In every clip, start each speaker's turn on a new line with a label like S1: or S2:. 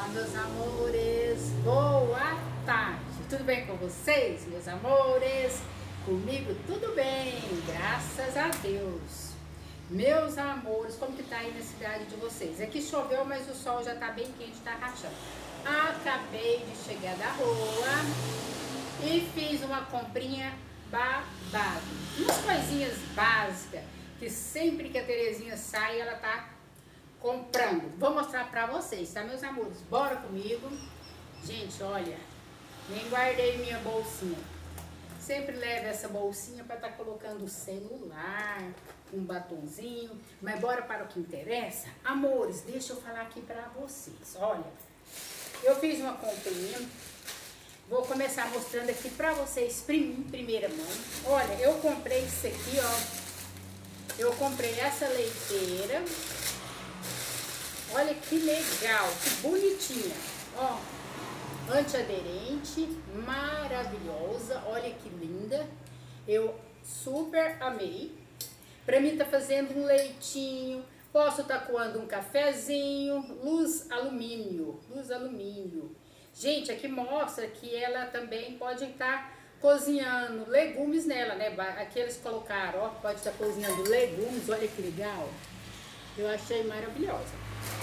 S1: meus amores, boa tarde, tudo bem com vocês, meus amores? Comigo tudo bem, graças a Deus. Meus amores, como que tá aí na cidade de vocês? Aqui choveu, mas o sol já tá bem quente, tá rachando. Acabei de chegar da rua e fiz uma comprinha babado, umas coisinhas básicas, que sempre que a Terezinha sai, ela tá comprando. Vou mostrar pra vocês, tá, meus amores? Bora comigo. Gente, olha, nem guardei minha bolsinha. Sempre levo essa bolsinha para estar colocando o celular, um batonzinho. Mas bora para o que interessa. Amores, deixa eu falar aqui pra vocês. Olha, eu fiz uma comprinha. Vou começar mostrando aqui pra vocês em primeira mão. Olha, eu comprei isso aqui, ó. Eu comprei essa leiteira. Olha que legal, que bonitinha, ó, antiaderente, maravilhosa, olha que linda, eu super amei. Pra mim tá fazendo um leitinho, posso tá coando um cafezinho, luz alumínio. Gente, aqui mostra que ela também pode estar cozinhando legumes nela, né, aqui eles colocaram, ó, pode estar cozinhando legumes, olha que legal, eu achei maravilhosa.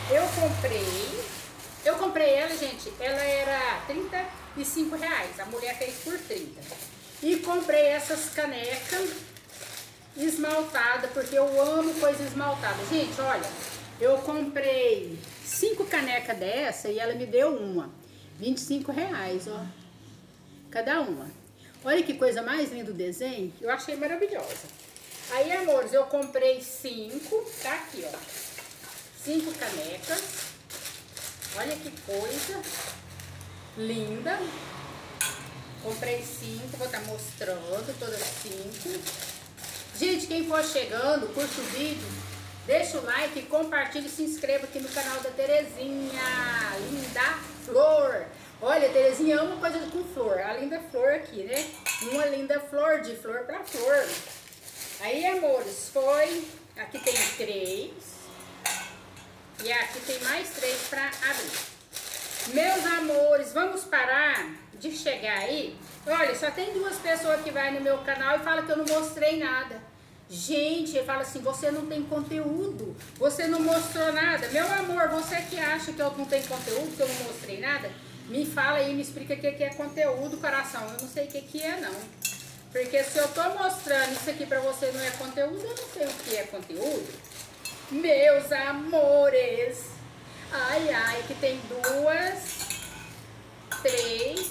S1: Eu comprei ela, gente, ela era R$35, a mulher fez por 30. E comprei essas canecas esmaltadas, porque eu amo coisa esmaltada. Gente, olha, eu comprei 5 canecas dessa e ela me deu uma, R$25, ó, cada uma. Olha que coisa mais linda o desenho, eu achei maravilhosa. Aí, amores, eu comprei 5, tá aqui, ó. 5 canecas, olha que coisa linda, comprei 5, vou estar mostrando todas 5. Gente, quem for chegando, curte o vídeo, deixa o like, compartilha e se inscreva aqui no canal da Terezinha, linda flor. Olha, a Terezinha ama coisa com flor, a linda flor aqui, né? Uma linda flor, de flor pra flor. Aí, amores, aqui tem 3. E aqui tem mais 3 para abrir. Meus amores, vamos parar de chegar aí. Olha, só tem 2 pessoas que vai no meu canal e fala que eu não mostrei nada. Gente, ele fala assim, você não tem conteúdo, você não mostrou nada. Meu amor, você que acha que eu não tenho conteúdo, que eu não mostrei nada, me fala aí, me explica o que é conteúdo, coração. Eu não sei o que é, não. Porque se eu tô mostrando isso aqui pra você não é conteúdo, eu não sei o que é conteúdo. Meus amores, ai, ai, que tem 2, 3,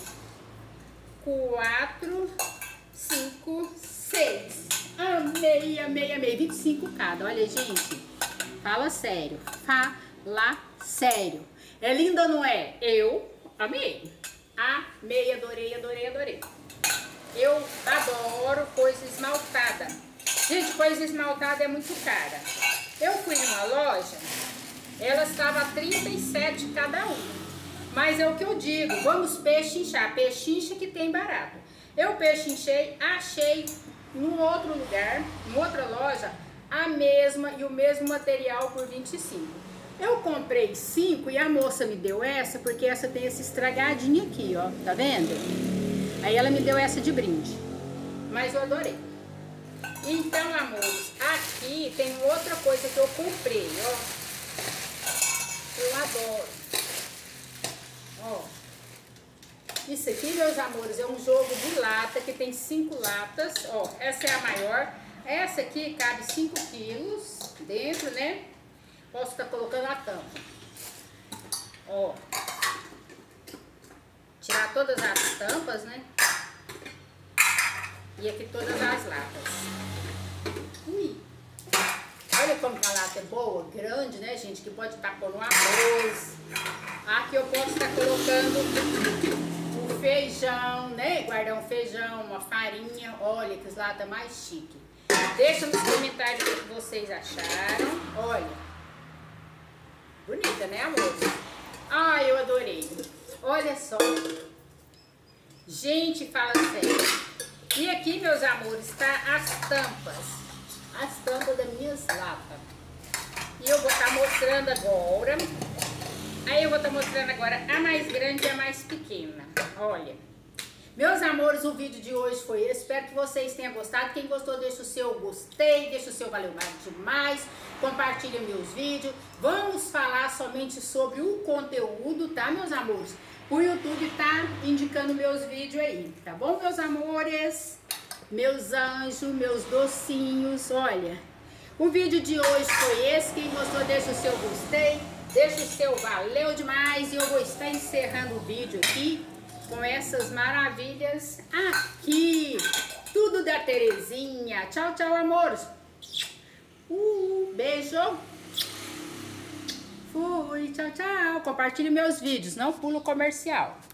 S1: 4, 5, 6. Amei, amei, amei. 25 cada. Olha, gente, fala sério. Fala sério. É linda ou não é? Eu amei. Amei, adorei, adorei, adorei. Eu adoro coisa esmaltada. Gente, coisa esmaltada é muito cara. Eu fui numa loja, ela estava a 37 cada um. Mas é o que eu digo, vamos pechinchar, pechincha que tem barato. Eu pechinchei, achei num outro lugar, em outra loja, a mesma e o mesmo material por 25. Eu comprei 5 e a moça me deu essa, porque essa tem esse estragadinho aqui, ó, tá vendo? Aí ela me deu essa de brinde, mas eu adorei. Então, amores, aqui tem outra coisa que eu comprei, ó. Eu adoro. Ó. Isso aqui, meus amores, é um jogo de lata que tem 5 latas, ó. Essa é a maior. Essa aqui cabe 5 quilos dentro, né? Posso estar colocando a tampa. Ó. Tirar todas as tampas, né? E aqui todas as latas. Ui. Olha como que a lata é boa, grande, né, gente? Que pode estar pondo um arroz. Aqui eu posso estar colocando um feijão, né? Guardar um feijão, uma farinha. Olha que lata mais chique. Deixa nos comentários o que vocês acharam. Olha. Bonita, né, amor? Ai, eu adorei. Olha só. Gente, fala sério. E aqui, meus amores, tá as tampas das minhas latas. E eu vou estar mostrando agora. Aí eu vou estar tô mostrando agora a mais grande e a mais pequena. Olha. Meus amores, o vídeo de hoje foi esse. Espero que vocês tenham gostado. Quem gostou, deixa o seu gostei, deixa o seu valeu mais demais. Compartilha meus vídeos. Vamos falar somente sobre o conteúdo, tá, meus amores? O YouTube tá indicando meus vídeos aí, tá bom, meus amores? Meus anjos, meus docinhos, olha. O vídeo de hoje foi esse. Quem gostou, deixa o seu gostei, deixa o seu valeu demais. E eu vou estar encerrando o vídeo aqui com essas maravilhas aqui. Tudo da Terezinha. Tchau, tchau, amores. Beijo. Fui, tchau, tchau. Compartilhe meus vídeos, não pulo comercial.